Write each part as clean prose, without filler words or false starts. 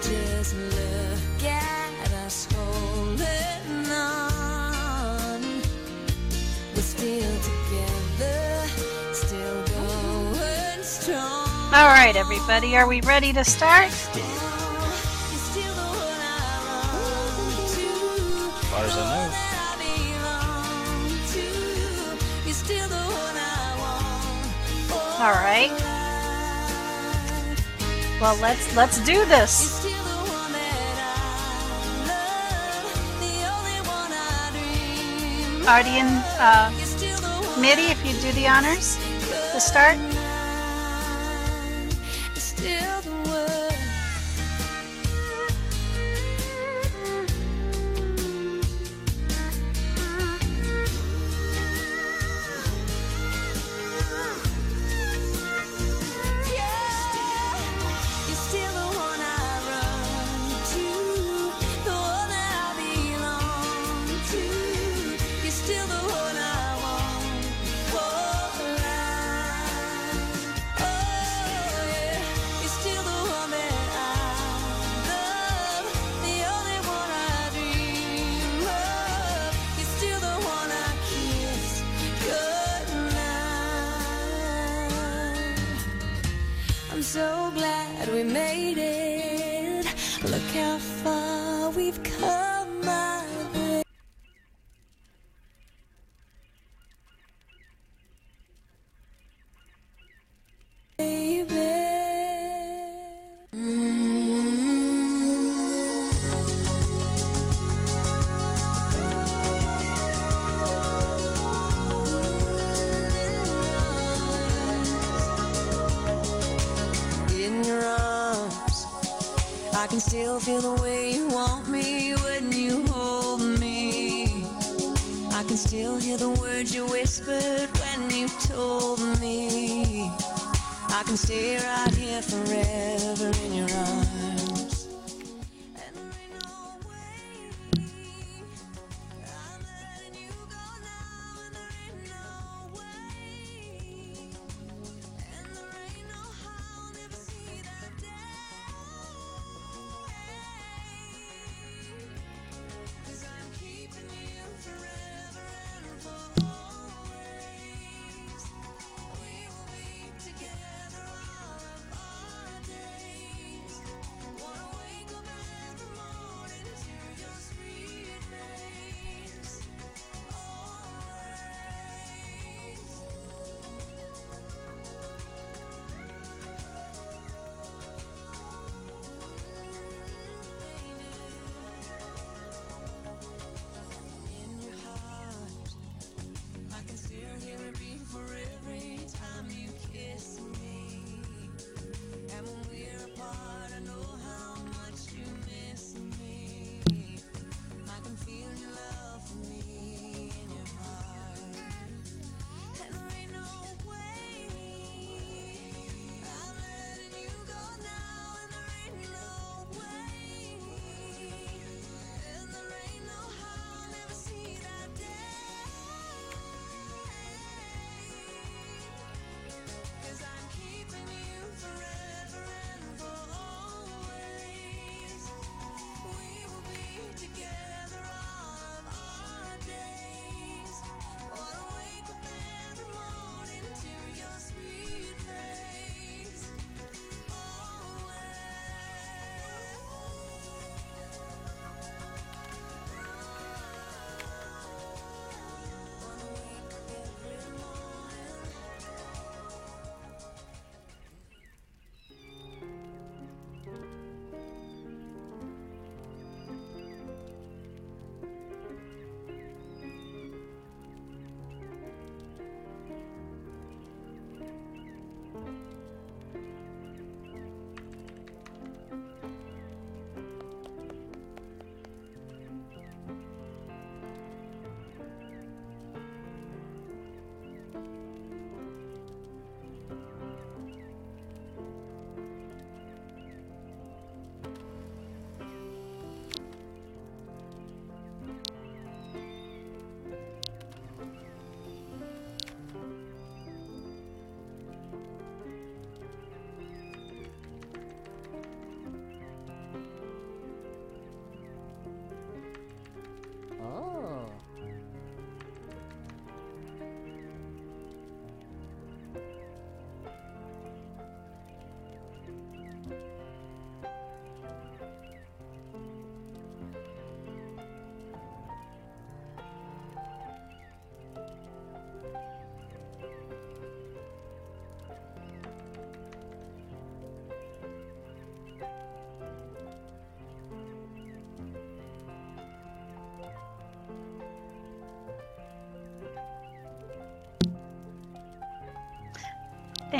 Just look at us holding on. We're still together, still going strong. All right, everybody, are we ready to start? You're still the one I run to. As far as I know. That I belong to. You're still the one I want. All right. Well, let's do You're this. still the one that I love, the only one I dream. Ardian, You're still the one Mitty, if you do the honors to start. still the word. Yeah, you're still the one I run to, the one that I belong to. You're still the one I want. Oh, yeah, you're still the one that I love, the only one I dream of. You're still the one I kiss goodnight. I'm so glad we made it. Look how far we've come, my baby. In your arms, I can still feel the way you want me when you hold me. I can still hear the words you whispered when you told me. I can stay right here forever in your arms. And there ain't no way I'm letting you go now, and there ain't no way, and there ain't no how I'll never see that day. 'Cause I'm keeping you forever and for always. We will be together all of our days.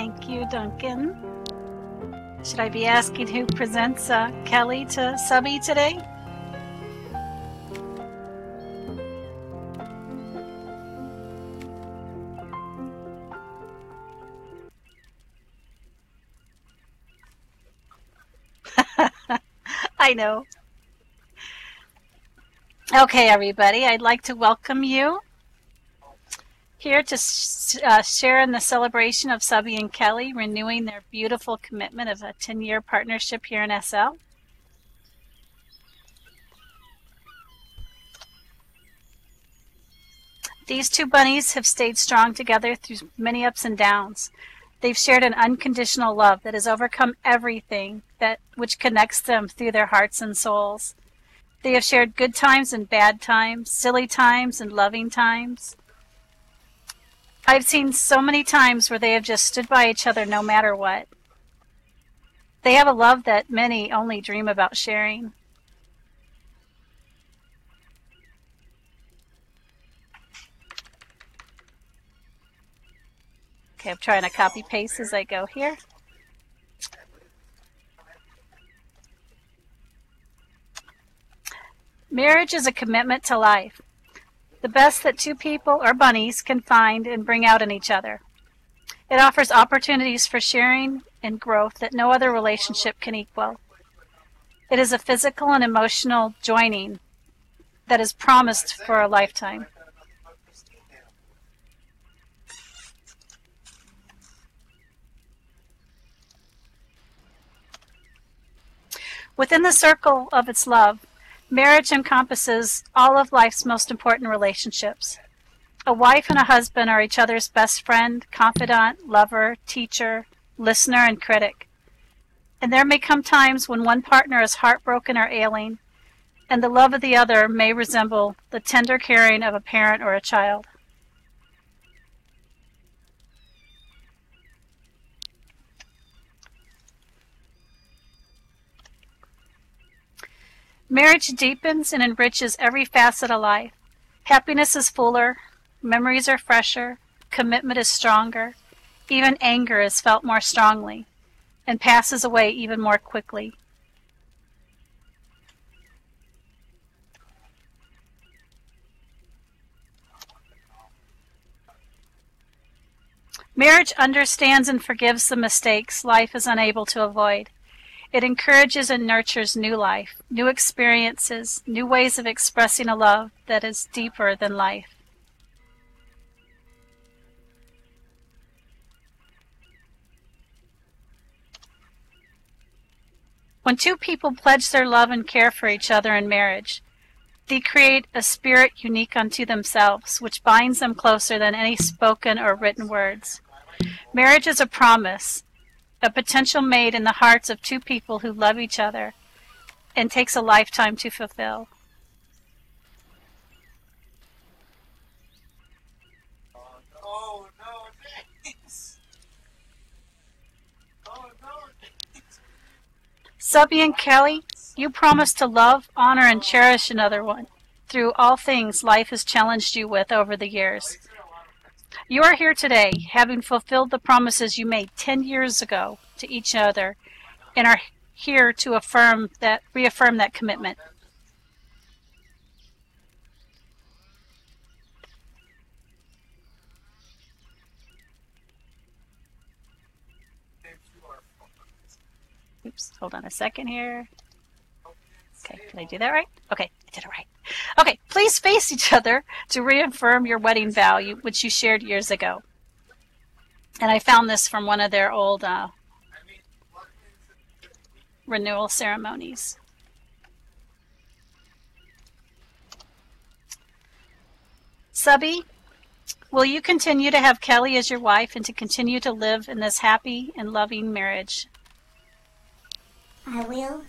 Thank you, Duncan. Should I be asking who presents Kelli to Subby today? I know. Okay, everybody, I'd like to welcome you here to share in the celebration of Subby and Kelli renewing their beautiful commitment of a 10-year partnership here in SL. These two bunnies have stayed strong together through many ups and downs. They've shared an unconditional love that has overcome everything which connects them through their hearts and souls. They have shared good times and bad times, silly times and loving times. I've seen so many times where they have just stood by each other no matter what. They have a love that many only dream about sharing. Okay, I'm trying to copy paste as I go here. Marriage is a commitment to life. The best that two people or bunnies can find and bring out in each other. It offers opportunities for sharing and growth that no other relationship can equal. It is a physical and emotional joining that is promised for a lifetime. Within the circle of its love, marriage encompasses all of life's most important relationships. A wife and a husband are each other's best friend, confidant, lover, teacher, listener, and critic. And there may come times when one partner is heartbroken or ailing, and the love of the other may resemble the tender caring of a parent or a child. Marriage deepens and enriches every facet of life. Happiness is fuller, memories are fresher, commitment is stronger, even anger is felt more strongly, and passes away even more quickly. Marriage understands and forgives the mistakes life is unable to avoid. It encourages and nurtures new life, new experiences, new ways of expressing a love that is deeper than life. When two people pledge their love and care for each other in marriage, they create a spirit unique unto themselves, which binds them closer than any spoken or written words. Marriage is a promise, a potential made in the hearts of two people who love each other and takes a lifetime to fulfill. Subby and Kelli, you promise to love, honor, and cherish another one through all things life has challenged you with over the years. You are here today, having fulfilled the promises you made 10 years ago to each other, and are here to reaffirm that commitment. Oops, hold on a second here. Okay, did I do that right? Okay, I did it right. Okay, please face each other to reaffirm your wedding vow, which you shared years ago. And I found this from one of their old renewal ceremonies. Subby, will you continue to have Kelli as your wife and to continue to live in this happy and loving marriage? I will.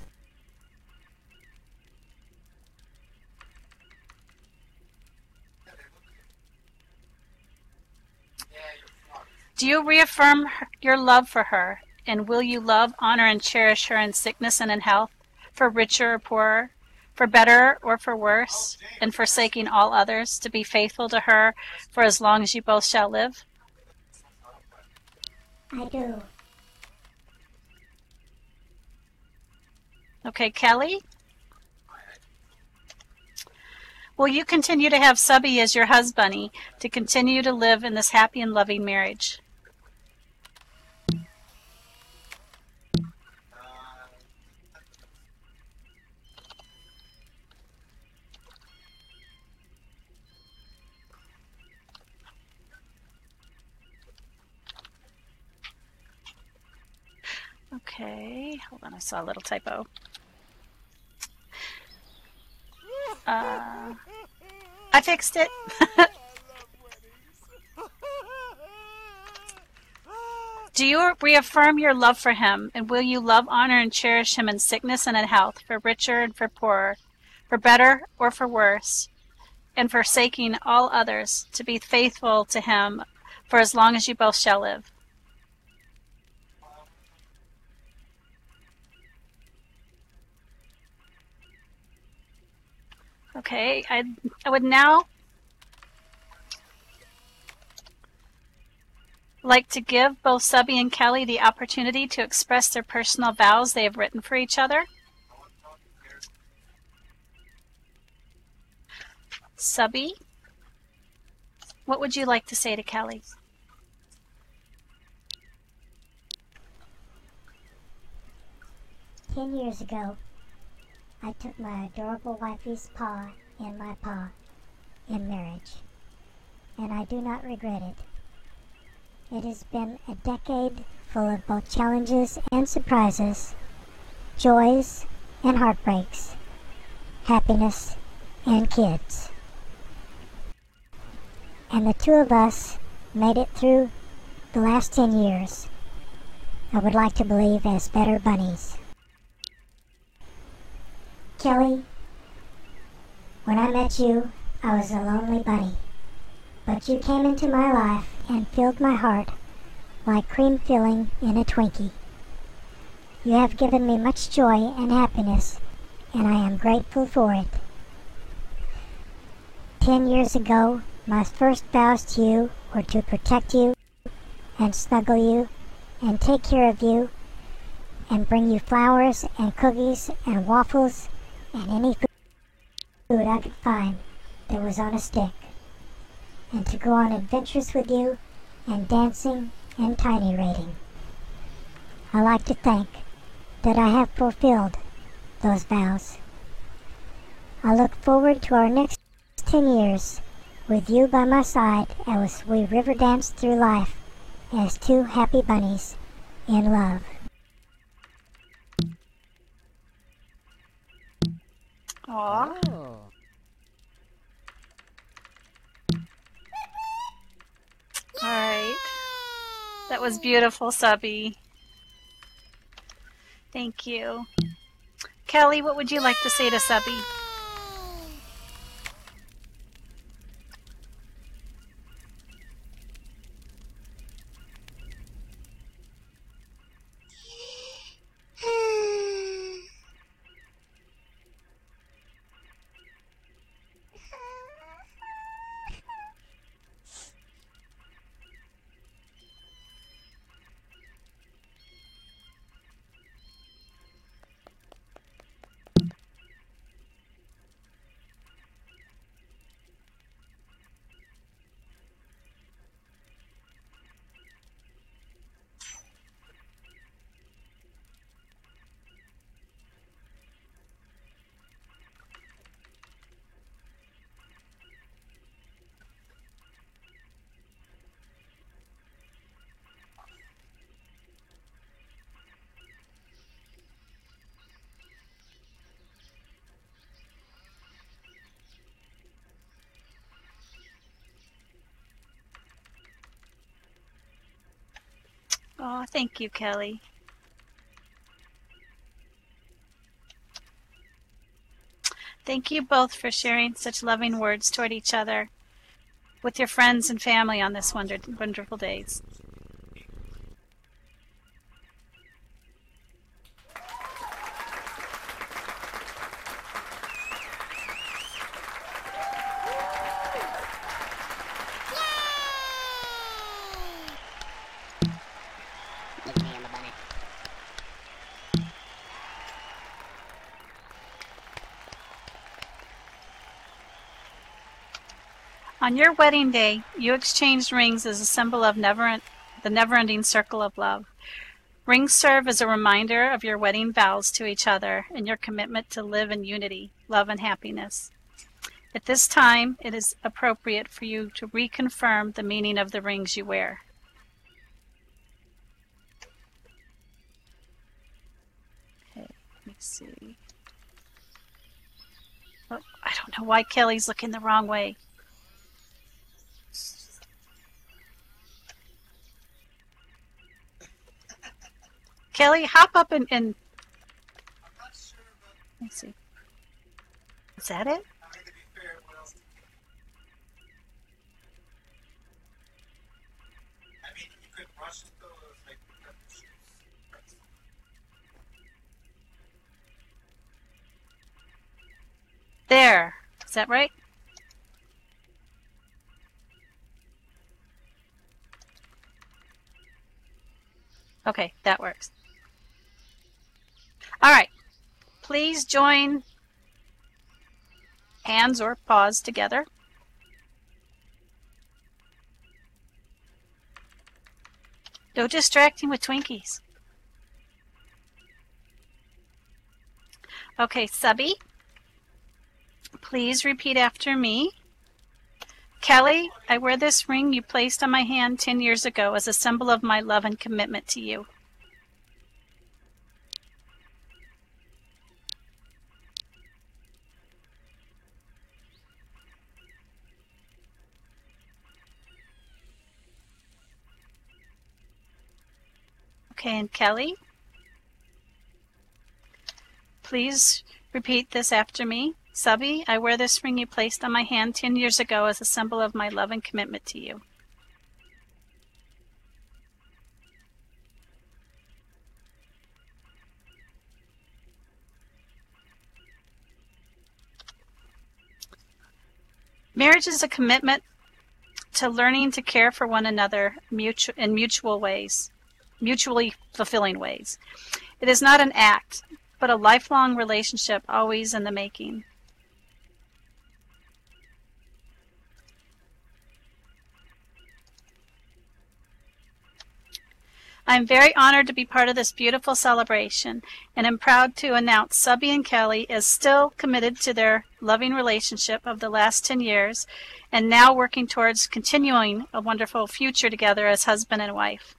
Do you reaffirm your love for her, and will you love, honor, and cherish her in sickness and in health, for richer or poorer, for better or for worse, and forsaking all others, to be faithful to her for as long as you both shall live? I do. Okay, Kelly? Will you continue to have Subby as your husband to continue to live in this happy and loving marriage? Okay, hold on, I saw a little typo. I fixed it. Do you reaffirm your love for him, and will you love, honor, and cherish him in sickness and in health, for richer and for poorer, for better or for worse, and forsaking all others, to be faithful to him for as long as you both shall live? Okay, I would now like to give both Subby and Kelly the opportunity to express their personal vows they have written for each other. Subby, what would you like to say to Kelly? 10 years ago, I took my adorable wifey's paw in my paw in marriage, and I do not regret it. It has been a decade full of both challenges and surprises, joys and heartbreaks, happiness and kids. And the two of us made it through the last 10 years, I would like to believe, as better bunnies. Kelly, when I met you, I was a lonely bunny, but you came into my life and filled my heart like cream filling in a Twinkie. You have given me much joy and happiness, and I am grateful for it. 10 years ago, my first vows to you were to protect you and snuggle you and take care of you and bring you flowers and cookies and waffles and any food I could find that was on a stick, and to go on adventures with you and dancing and tiny raiding. I like to think that I have fulfilled those vows. I look forward to our next 10 years with you by my side as we river dance through life as two happy bunnies in love. Aww. Oh. All right. That was beautiful, Subby. Thank you. Kelly, what would you like to say to Subby? Oh, thank you, Kelly. Thank you both for sharing such loving words toward each other with your friends and family on this wonderful days. On your wedding day, you exchanged rings as a symbol of the never-ending circle of love. Rings serve as a reminder of your wedding vows to each other and your commitment to live in unity, love, and happiness. At this time, it is appropriate for you to reconfirm the meaning of the rings you wear. Okay, let me see. Oh, I don't know why Kelly's looking the wrong way. Kelly, hop up and let me see. Is that it? There. Is that right? Okay, that works. All right. Please join hands or paws together. No distracting with Twinkies. Okay, Subby, please repeat after me. Kelly, I wear this ring you placed on my hand 10 years ago as a symbol of my love and commitment to you. Okay, and Kelly, please repeat this after me. Subby, I wear this ring you placed on my hand 10 years ago as a symbol of my love and commitment to you. Marriage is a commitment to learning to care for one another in mutually fulfilling ways. It is not an act, but a lifelong relationship, always in the making. I am very honored to be part of this beautiful celebration, and am proud to announce Subby and Kelly is still committed to their loving relationship of the last 10 years, and now working towards continuing a wonderful future together as husband and wife.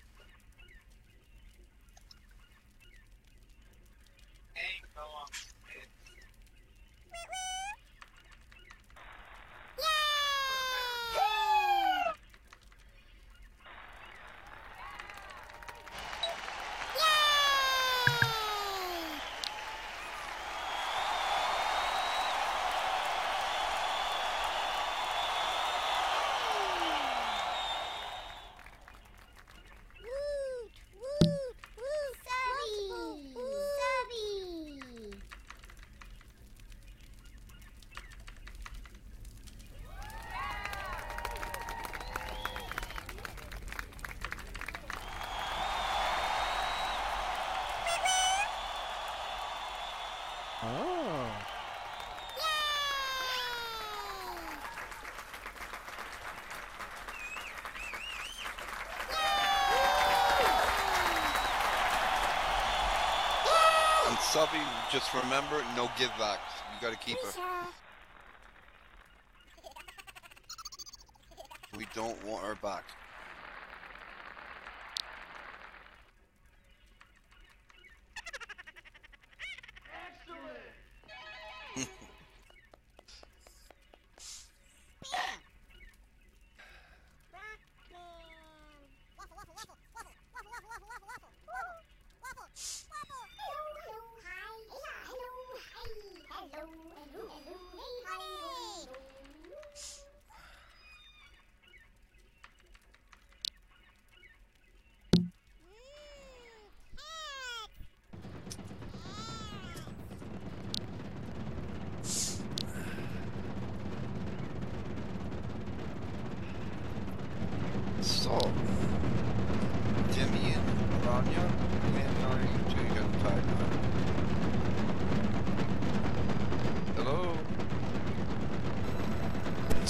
And Subby, just remember, no give backs. You gotta keep her. We don't want her back.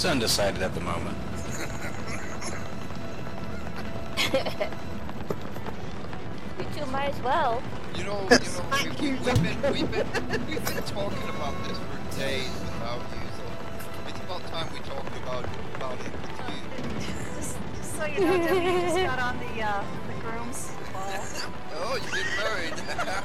It's undecided at the moment. You two might as well. You know, we've been talking about this for days without you, so it's about time we talked about it with you. Just so you know, Debbie just got on the groom's ball. Oh, you get married.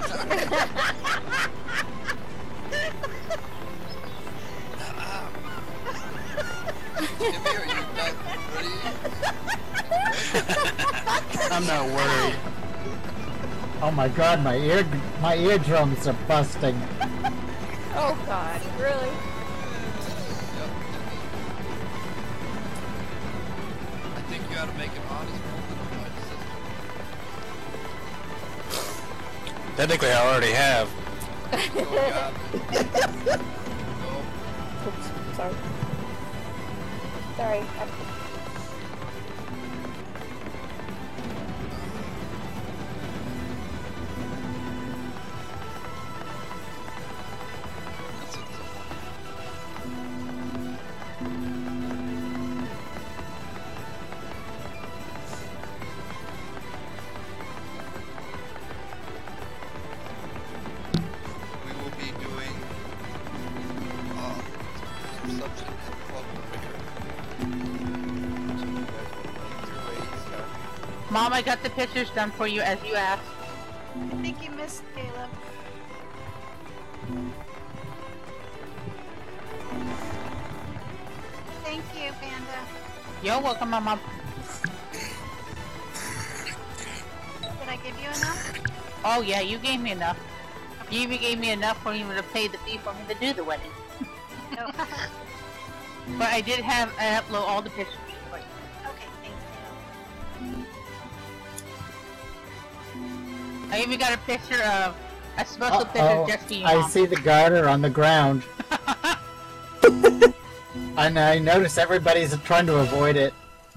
Jimmy, are you back ready? I'm not worried. Oh my god, my eardrums are busting. Oh God, really? Yep. I think you ought to make an honest woman of my sister. Technically, I already have. Oh God. No. Oops, sorry. Sorry. We will be doing interception and club breaker. So you guys will make your way here. Mom, I got the pictures done for you as you asked. I think you missed Caleb. Thank you, Panda. You're welcome, Mama. Did I give you enough? Oh yeah, you gave me enough. You even gave me enough for even to pay the fee for me to do the wedding. No. But I did have I upload all the pictures for you. Okay, thank you. I even got a picture of a special picture just for you, I Mom. see the garter on the ground. And I notice everybody's trying to avoid it.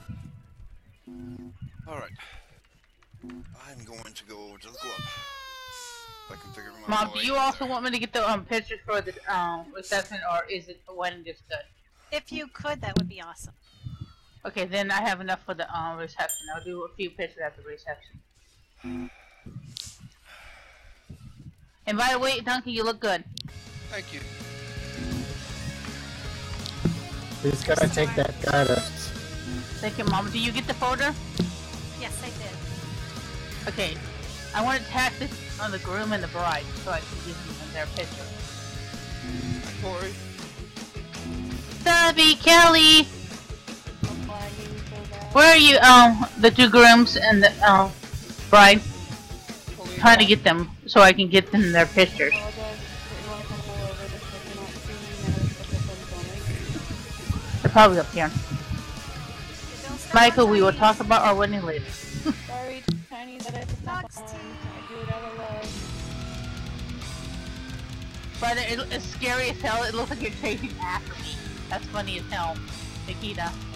Alright. I'm going to go to the club. If I can figure my Mom, way do you in also there. want me to get the pictures for the reception, or is it the wedding just good? If you could, that would be awesome. Okay, then I have enough for the reception. I'll do a few pictures at the reception. And by the way, Donkey, you look good. Thank you. Who's gonna take that garter? Thank you, Mom. Do you get the folder? Yes, I did. Okay. I want to tag this on the groom and the bride so I can give them their picture. Corey. Subby Kelli! Where are you, the two grooms and the, bride? Trying to get them so I can get them their pictures. They're probably up here. Michael, we will talk about our wedding later. Sorry, Tiny, that I have to stop on. I do it out of love. But it's scary as hell. It looks like you're chasing after me. That's funny as hell, Nikita.